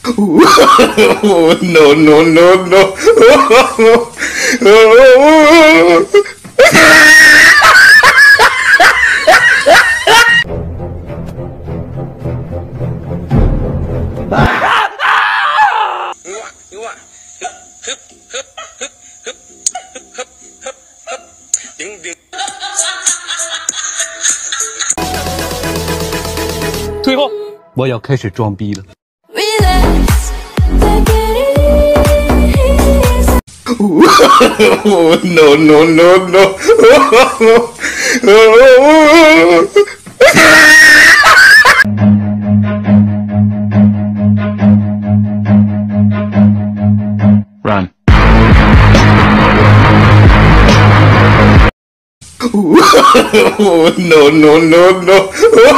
No, no, no, no. 退后，我要开始装逼了。 No, no, no, no. Run. No, no, no, no.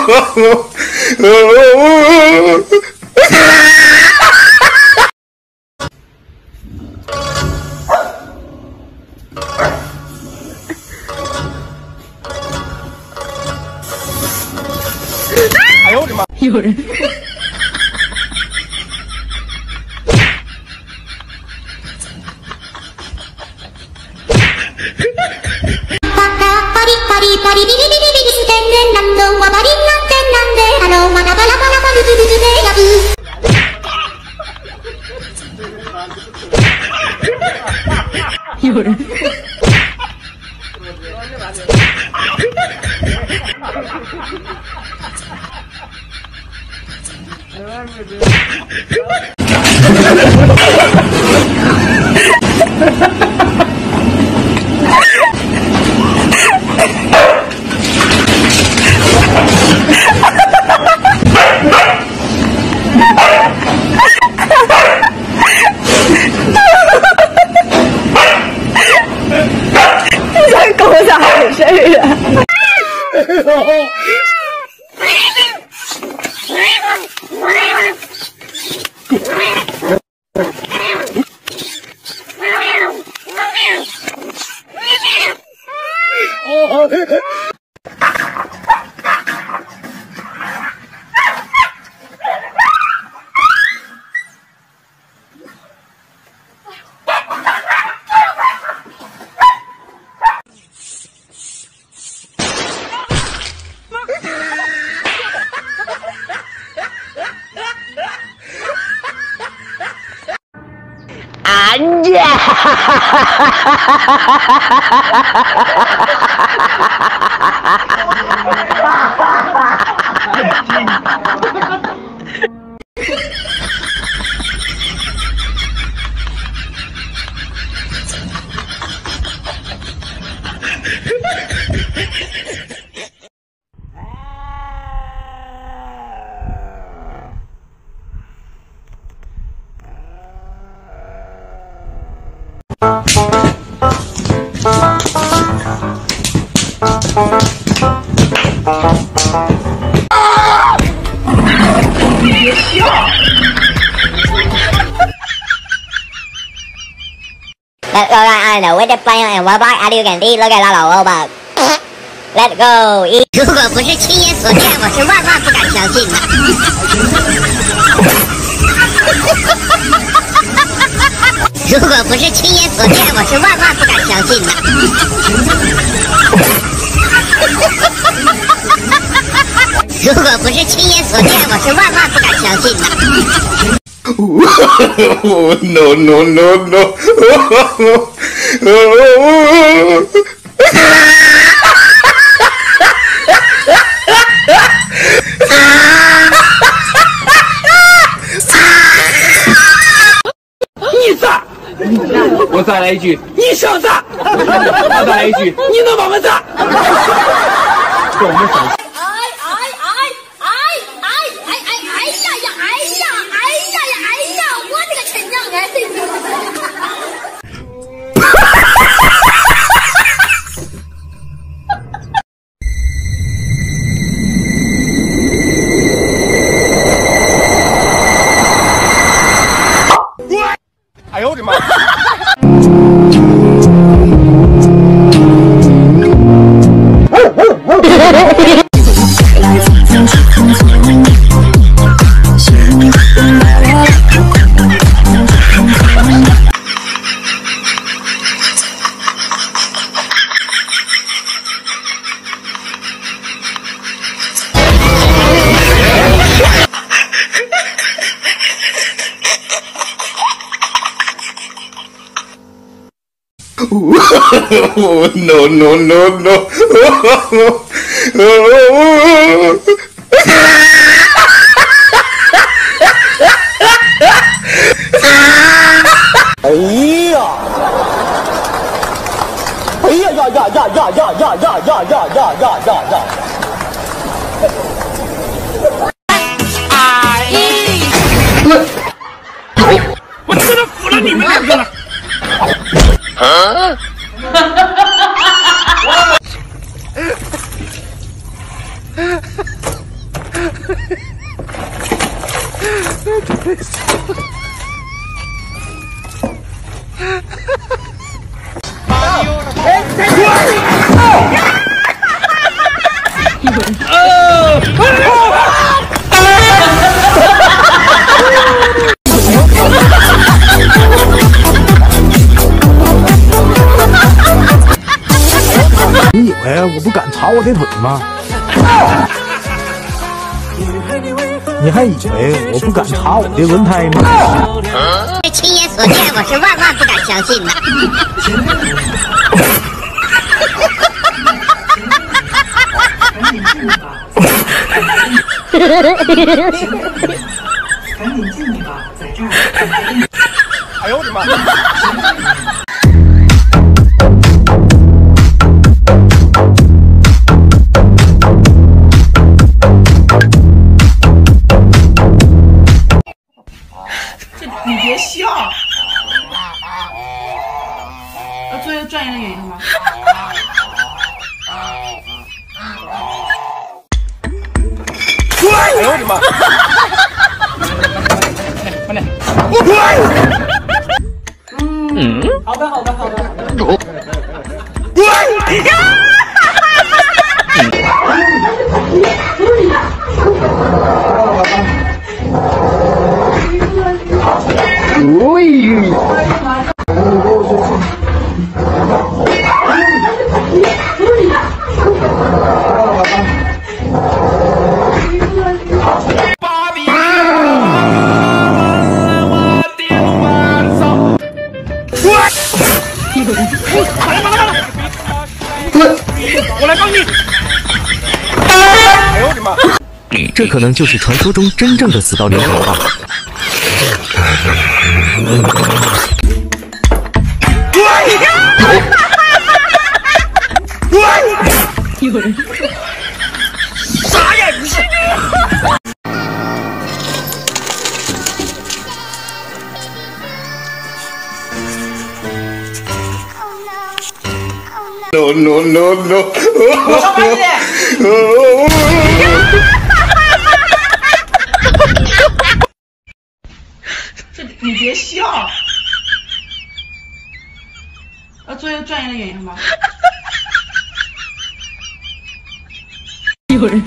Eh, 哎呦我的妈！ 有人。有人。你在狗咋回事啊？呀！ Let's go right on with the plan and what about how you can eat? Look at that老吧 Let's go eat. 如果不是亲眼所见，我是万万不敢相信的。如果不是亲眼所见，我是万万不敢相信的。如果不是亲眼所见，我是万万不敢相信的。 No, no, no, no. 你咋？我再来一句，你想咋？我再来一句，你能把我咋？跟我们想。哎呦我的妈！Like no, no, no, no. 哎呀！哎呀呀呀呀呀呀呀呀呀呀呀呀呀呀！ 我真的服了你们两个了！ 你以为我不敢插我的腿吗？你还以为我不敢插我的轮胎吗？ 亲眼所见，我是万万不敢相信的。 赶紧进吧，在这儿。 哎呦我的妈！ 你别笑。作为专业的原因吗？ 哎呦我的妈！ 好的，好的，好的。 我来帮你！ 哎呦我的妈！ 这可能就是传说中真正的死到临头吧。 有人傻眼睛！ No, no, no, no. 我上班去。你别笑。作为专业的原因吗？有人。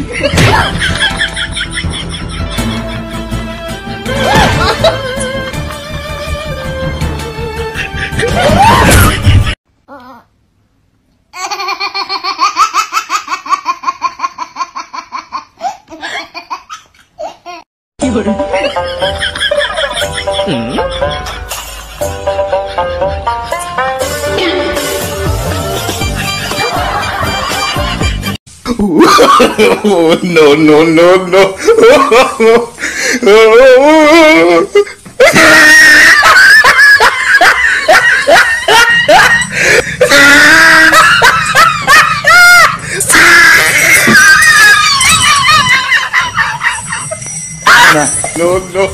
有人。 No, no, no, no. No, no.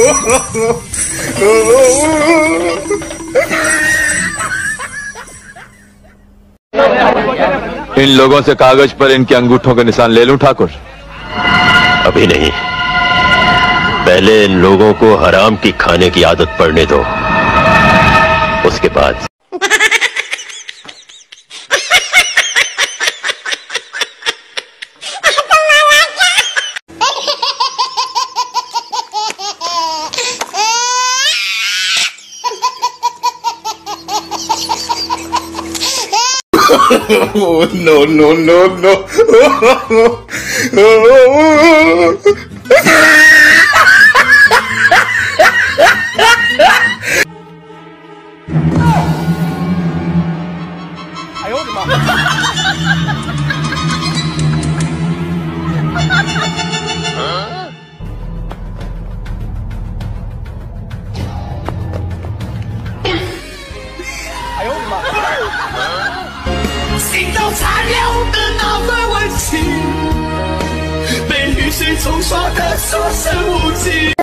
इन लोगों से कागज पर इनके अंगूठों के निशान ले लूं ठाकुर? अभी नहीं, पहले इन लोगों को हराम की खाने की आदत पड़ने दो, उसके बाद No, no, no, no. 心到残留的那份温情，被雨水冲刷的所剩无几。